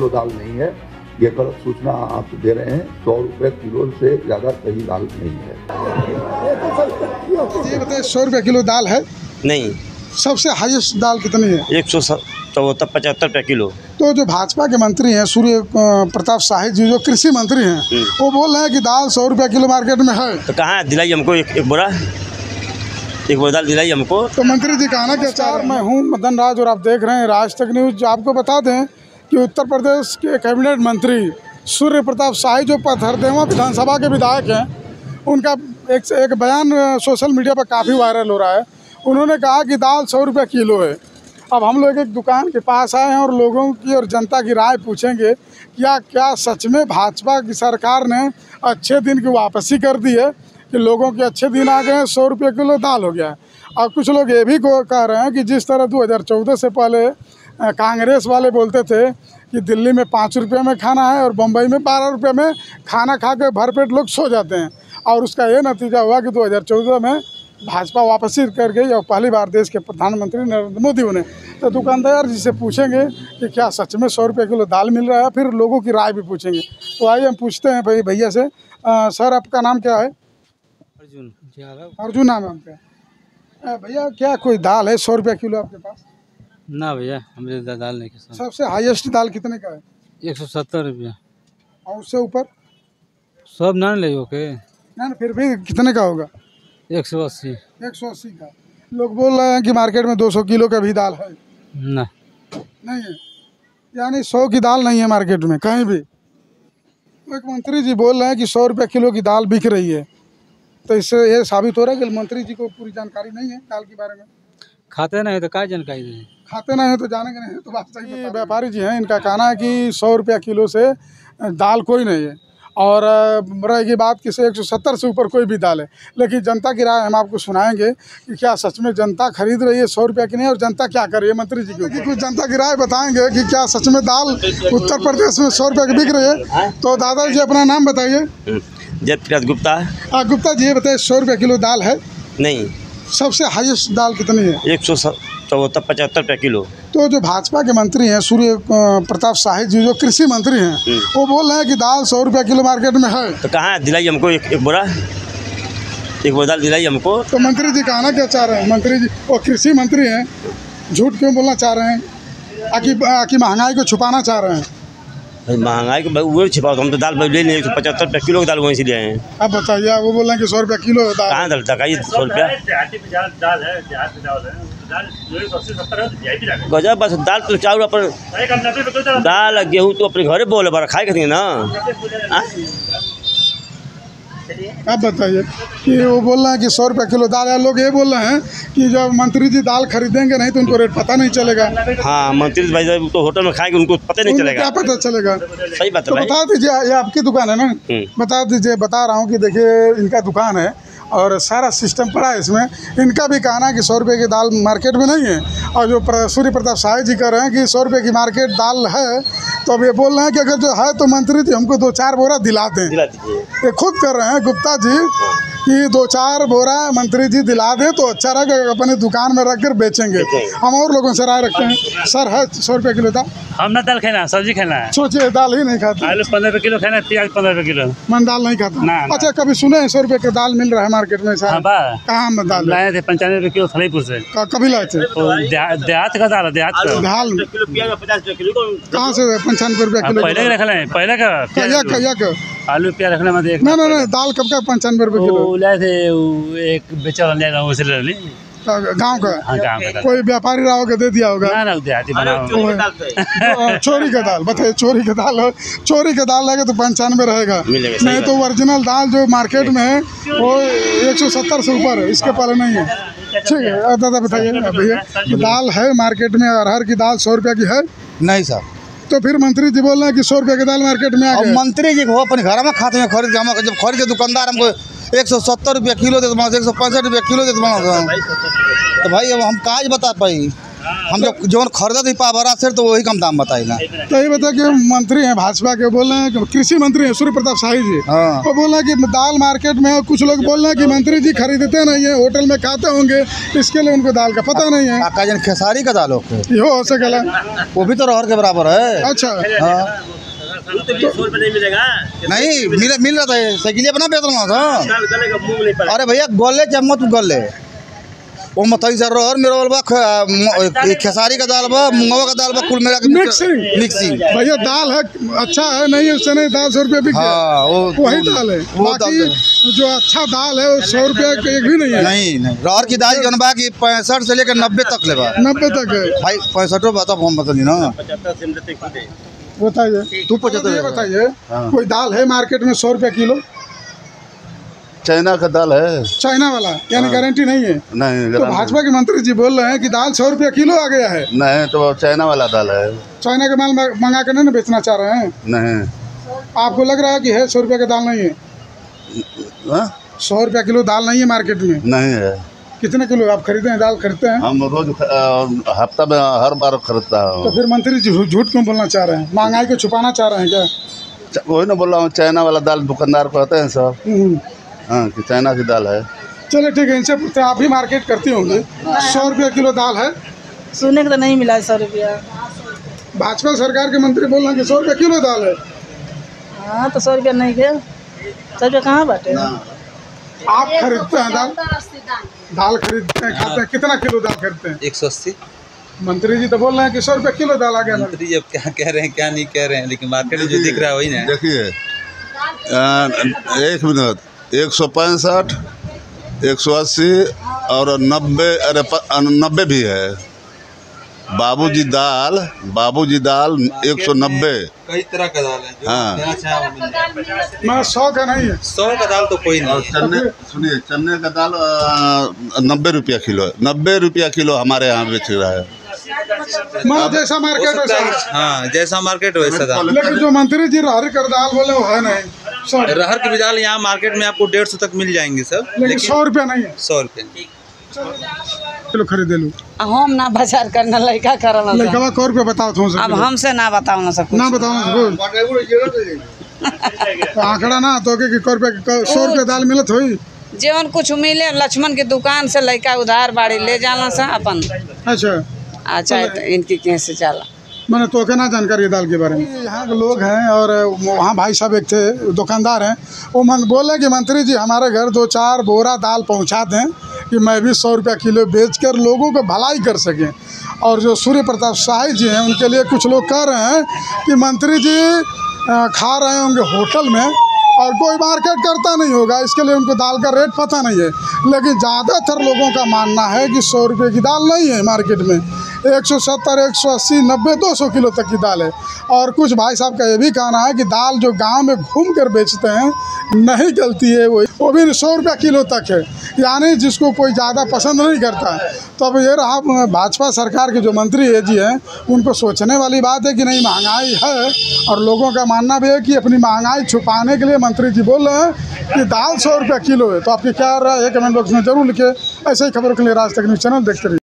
Kilo दाल नहीं है। ये गलत सूचना आप दे रहे हैं। 100 रुपये किलो से ज़्यादा कहीं दाल नहीं है। ये बताइए 100 रुपये किलो दाल है? नहीं। सबसे हाईएस्ट दाल कितनी है? 174-75 रुपये किलो। तो जो भाजपा के मंत्री हैं सूर्य प्रताप शाही जी, जो कृषि मंत्री हैं, वो बोल रहे हैं कि दाल 100 रुपये किलो मार्केट में है। तो कहाँ दिलाई हमको एक बोरा दाल दिलाई हमको। तो मंत्री जी कहना क्या चाह रहे हैं? मैं हूँ मदन राज और आप देख रहे हैं राज तक न्यूज। आपको बता दें कि उत्तर प्रदेश के कैबिनेट मंत्री सूर्य प्रताप शाही जो पथरदेवा विधानसभा के विधायक हैं, उनका एक बयान सोशल मीडिया पर काफ़ी वायरल हो रहा है। उन्होंने कहा कि दाल 100 रुपये किलो है। अब हम लोग एक दुकान के पास आए हैं और लोगों की और जनता की राय पूछेंगे क्या सच में भाजपा की सरकार ने अच्छे दिन की वापसी कर दी है कि लोगों के अच्छे दिन आ गए हैं, 100 रुपये किलो दाल हो गया है। और कुछ लोग ये भी कह रहे हैं कि जिस तरह 2014 से पहले कांग्रेस वाले बोलते थे कि दिल्ली में 5 रुपये में खाना है और बम्बई में 12 रुपये में खाना खा के भरपेट लोग सो जाते हैं, और उसका ये नतीजा हुआ कि 2014 में भाजपा वापसी कर गई और पहली बार देश के प्रधानमंत्री नरेंद्र मोदी बने। तो दुकानदार जी से पूछेंगे कि क्या सच में 100 रुपये किलो दाल मिल रहा है, फिर लोगों की राय भी पूछेंगे। तो आइए हम पूछते हैं भैया से। सर, आपका नाम क्या है? अर्जुन नाम है आपका। भैया, क्या कोई दाल है 100 रुपये किलो आपके पास? ना भैया, हमारे दाल नहीं। सबसे हाईएस्ट दाल कितने का है? 170 रुपया। और उससे ऊपर सब ना ले ओके ना, फिर भी कितने का होगा? 180। 180 का। लोग बोल रहे हैं कि मार्केट में 200 किलो का भी दाल है। ना, नहीं है, यानी 100 की दाल नहीं है मार्केट में कहीं भी। तो एक मंत्री जी बोल रहे हैं कि 100 रुपये किलो की दाल बिक रही है। तो इससे ये साबित हो रहा है कि मंत्री जी को पूरी जानकारी नहीं है दाल के बारे में। खाते नहीं तो क्या जानकारी दें? खाते नहीं है तो जानेंगे नहीं, तो बात सही है। व्यापारी जी हैं, इनका कहना है कि 100 रुपया किलो से दाल कोई नहीं है, और रहेगी बात कि 170 से ऊपर कोई भी दाल है। लेकिन जनता की राय हम आपको सुनाएंगे कि क्या सच में जनता खरीद रही है 100 रुपया की नहीं, और जनता क्या कर रही है मंत्री जी की कुछ जनता की राय बताएंगे कि क्या सच में दाल उत्तर प्रदेश में 100 रुपये की बिक रही है। तो दादाजी अपना नाम बताइए। जयप्रकाश गुप्ता। गुप्ता जी, ये बताइए 100 रुपये किलो दाल है? नहीं। सबसे हाईएस्ट दाल कितनी है? 174-75 रुपये किलो। तो जो भाजपा के मंत्री हैं सूर्य प्रताप शाही जी, जो कृषि मंत्री हैं, वो बोल रहे हैं कि दाल 100 रुपये किलो मार्केट में है। तो कहाँ दिलाई हमको एक बोरा दाल दिलाई हमको। तो मंत्री जी कहना क्या चाह रहे हैं? मंत्री जी वो कृषि मंत्री हैं, झूठ क्यों बोलना चाह रहे हैं? आकि महंगाई को छुपाना चाह रहे हैं? महंगाई को वो छिपाओ, हम तो दाल ले नहीं 175 रुपये किलो की दाल वहीं से ले आए हैं। अब बताइए, वो बोल रहे हैं कि 100 रुपये किलो दाल। कहाँ दाल तकाई 100 रुपया गजब। बस दाल तो चावल अपन दाल गेहूँ तो अपने घरे बोले बार खाए खाते ना। अब बताइए कि वो बोल रहे हैं कि 100 रुपये किलो दाल है। लोग ये बोल रहे हैं कि जब मंत्री जी दाल खरीदेंगे नहीं तो उनको रेट पता नहीं चलेगा। हाँ, मंत्री भाई साहब तो होटल में खाएंगे, उनको पता नहीं चलेगा। क्या पता चलेगा? सही बात है। तो बता दीजिए, ये आपकी दुकान है ना? बता दीजिए। बता रहा हूँ कि देखिए, इनका दुकान है और सारा सिस्टम पड़ा है इसमें। इनका भी कहना है कि 100 रुपये की दाल मार्केट में नहीं है, और जो सूर्य प्रताप शाही जी कह रहे हैं कि 100 रुपये की मार्केट दाल है। तो अब ये बोल रहे हैं कि अगर जो है तो मंत्री जी हमको 2-4 बोरा दिला दें। ये खुद कर रहे हैं गुप्ता जी कि 2-4 बोरा मंत्री जी दिला दें तो अच्छा रहेगा, अपनी दुकान में रख कर बेचेंगे। हम और लोगों से राय रखते हैं। सर, है 100 रुपये किलो दाल? हम ना दाल खाना, सब्जी खाना है। सोचिए, दाल ही नहीं खाते। आलू 15 रुपये किलो खाना है, प्याज 15 रुपये किलो। मन दाल नहीं खाता? अच्छा, कभी सुने 100 रुपये का दाल मिल रहा है मार्केट में? कहाँ में दाल लाए थे? 95 रुपये किलो थलीपुर से। कभी लाए थे? देहात का दाल है, देहात का दाल। 50 रुपये किलो। कहाँ से 95 रुपये किलो? पहले रख लें, पहले का आलू प्याज रखना मत। नहीं, दाल कब का 95 रुपये किलो लाए थे? एक बेचा गाँव से ले गाँव का। हाँ, गाँव का। कोई व्यापारी रहा होगा, दे दिया होगा। ना देहाती बनाओ। चोरी का दाल बताइए। चोरी का दाल लगे तो 95 रहेगा, नहीं तो ओरिजिनल दाल जो मार्केट में है वो 170 से ऊपर है, इसके पहले नहीं है। ठीक है दादा, बताइए भैया, दाल है मार्केट में? अरहर की दाल 100 रुपये की है? नहीं सर। तो फिर मंत्री जी बोल रहे हैं कि 100 रुपये की दाल मार्केट में आ गई। मंत्री जी को अपने घर में खाते हैं खरीद के। हम जब खरीद के दुकानदार हमको 170 रुपये किलो देते, 165 रुपये किलो देते। तो भाई अब हम कहाँ बता पाई? हम जब जो खरीदा थी पावरा से तो वही कम दाम बताई ना। तो ये बता कि मंत्री हैं भाजपा के, बोल रहे हैं कि कृषि मंत्री हैं सूर्य प्रताप शाही जी, हाँ। वो बोल रहे हैं कि दाल मार्केट में, और कुछ लोग बोल रहे हैं कि मंत्री जी खरीदते नहीं है, होटल में खाते होंगे, इसके लिए उनको दाल का पता नहीं है। काका जन खेसारी का दाल होके हो सकेला, वो भी तो रहर के बराबर है। अच्छा, हाँ। तो 20 रुपये नहीं मिलेगा, नहीं मिल रहा था, साइकिल अपना बेच रहा था। अरे भैया गोले चम्मच गोले वो मतई सर रहर मेरा बा खेसारी का दाल बा, मुंगवा का दाल बा, कुल मेरा मिक्सिंग भैया दाल है, अच्छा है, नहीं उससे नहीं 10 रुपये बिक हाँ, वही दाल है। बाकी जो अच्छा दाल है वो 100 रुपये का एक भी नहीं है। नहीं रहर की दाल जन बा की 65 से लेकर 90 तक ले बा। 90 तक है भाई 65 बता हम बतली ना। बताइए, तू 75 बताइए, कोई दाल है मार्केट में 100 रुपये किलो? चाइना का दाल है, चाइना वाला, यानी गारंटी नहीं है। नहीं तो भाजपा के मंत्री जी बोल रहे हैं कि दाल 100 रुपये किलो आ गया है। नहीं, तो चाइना वाला दाल है। चाइना का माल मंगा कर नहीं बेचना चाह रहे हैं? नहीं, आपको लग रहा है कि है 100 रुपये का दाल नहीं है? 100 रुपये किलो दाल नहीं है मार्केट में? नहीं है। कितने किलो आप खरीदते हैं, दाल खरीदते हैं? हम रोज हफ्ता में हर बार खरीदता हूँ। तो फिर मंत्री जी झूठ क्यों बोलना चाह रहे हैं? महंगाई को छुपाना चाह रहे हैं क्या? वही ना बोल रहा हूँ, चाइना वाला दाल दुकानदार कहते हैं सब, हाँ, कि चाइना की दाल है। चलिए ठीक है, इनसे पूछते हैं, आप भी मार्केट करती होंगे। 100 रुपये किलो दाल है? सुनने को तो नहीं मिला 100 रुपया। भाजपा सरकार के मंत्री बोल रहे हैं कि 100 रुपये किलो दाल है। हाँ तो 100 रुपया नहीं गया, 100 रुपया कहाँ बाटे? आप खरीदते हैं दाल खरीदते हैं, खाते हैं, कितना किलो दाल खरीदते हैं? 180। मंत्री जी तो बोल रहे हैं कि 100 रुपये किलो दाल आ गया। मंत्री जी अब क्या कह रहे हैं क्या नहीं कह रहे हैं, लेकिन मार्केट में जो दिख रहा है वही ना। देखिए, 1 मिनट, 165, 180 और 90, अरे 90 भी है। बाबूजी दाल 190। कई तरह का दाल है, हाँ, मैं 100 का नहीं है। 100 का दाल तो कोई नहीं। चन्ने, सुनिए, चन्ने का दाल 90 रुपया किलो है। 90 रुपया किलो हमारे यहाँ बेच रहा है। जैसा मार्केट वैसा, हाँ जैसा मार्केट वैसा दाल। लेकिन जो मंत्री जी रहर कर दाल बोले वो है नहीं। रहर की भी दाल यहाँ मार्केट में आपको 150 तक मिल जाएंगे सब, लेकिन 100 रुपया नहीं है। 100 रुपये किलो खरीदे लो। हम ना बाजार करना लड़का करना। लड़का को रुपये बताओ तुम अब हमसे ना बताओ ना सब ना बताओ ना तो आंकड़ा ना तो के 100 रुपये दाल मिलत हुई। जीवन कुछ मिले लक्ष्मण की दुकान से लड़का उधार बाड़ी ले जाना सा अपन। अच्छा इनकी कैसे चला मैंने तो क्या ना जानकारी है दाल के बारे में। यहाँ के लोग हैं और वहाँ भाई साहब एक थे दुकानदार हैं, वो बोले कि मंत्री जी हमारे घर 2-4 बोरा दाल पहुँचा दें कि मैं भी 100 रुपया किलो बेचकर लोगों को भलाई कर सकें। और जो सूर्य प्रताप शाही जी हैं उनके लिए कुछ लोग कह रहे हैं कि मंत्री जी खा रहे होंगे होटल में और कोई मार्केट करता नहीं होगा, इसके लिए उनको दाल का रेट पता नहीं है। लेकिन ज़्यादातर लोगों का मानना है कि 100 रुपये की दाल नहीं है मार्केट में, 170, 180, 90, 200 किलो तक की दाल है। और कुछ भाई साहब का ये भी कहना है कि दाल जो गांव में घूम कर बेचते हैं नहीं गलती है, वो भी 100 रुपया किलो तक है, यानी जिसको कोई ज़्यादा पसंद नहीं करता। तो अब ये रहा भाजपा सरकार के जो मंत्री है जी हैं, उनको सोचने वाली बात है कि नहीं महंगाई है, और लोगों का मानना भी है कि अपनी महंगाई छुपाने के लिए मंत्री जी बोल रहे हैं कि दाल 100 रुपया किलो है। तो आपकी क्या राय है कमेंट बॉक्स में जरूर लिखे। ऐसे ही खबरों के लिए राज तक न्यूज़ चैनल देखते रहिए।